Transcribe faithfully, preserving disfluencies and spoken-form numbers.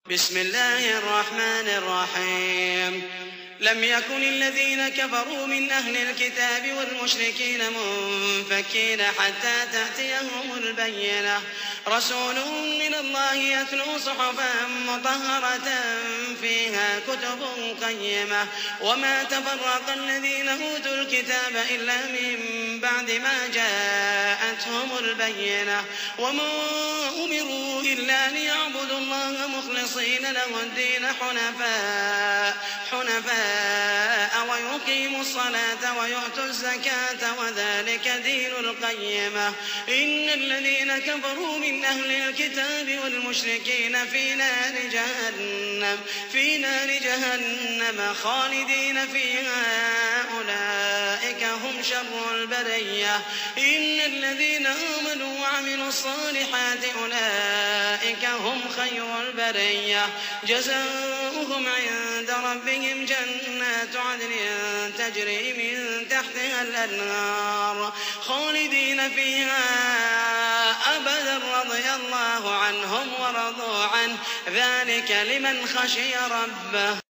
بسم الله الرحمن الرحيم لم يكن الذين كفروا من أهل الكتاب والمشركين منفكين حتى تأتيهم البينة رسول من الله يتلو صحفا مطهرة فيها كتب قيمة وما تفرق الذين أوتوا الكتاب إلا من بعد ما جاءتهم البينة وما أمروا إلا ليعبدوا الله مخلصين له الدين حنفاء حنفاء ويقيموا الصلاة ويؤتوا الزكاة وذلك دين القيمة إن الذين كفروا من أهل الكتاب والمشركين في نار جهنم في نار جهنم خالدين فيها أولئك هم شر البرية إن الذين آمنوا وعملوا الصالحات أولئك هم خير البرية جزاؤهم عند ربهم جنات عدن تجري من تحتها الأنهار خالدين فيها أبدا رضي الله عنهم ورضوا عنه ذلك لمن خشي ربه.